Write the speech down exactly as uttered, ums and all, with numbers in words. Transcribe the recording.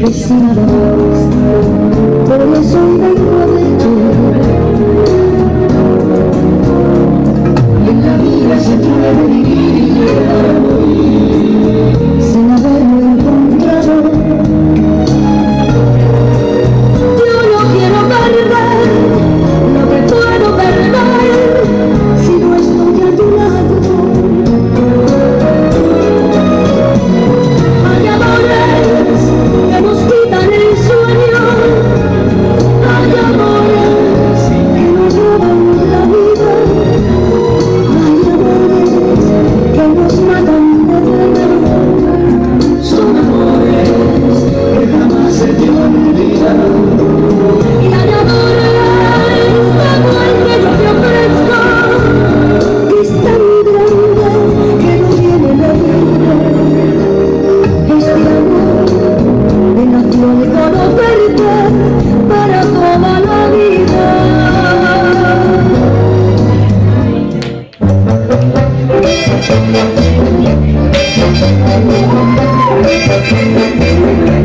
sin Dios, por eso vengo a verte. En la vida se puede vivir y llegar a morir sin haberlo encontrado. Yo no quiero perder lo que puedo perder si no estoy a tu lado. Hay amores que nos quitan el sueño, hay amores que nos roban la vida, hay amores que nos matan de pena. Son amores que jamás se te olvidan. Y hay amores como el que yo te ofrezco, que es tan grande que no tiene medida. Este amor me nació de conocerte para toda la vida.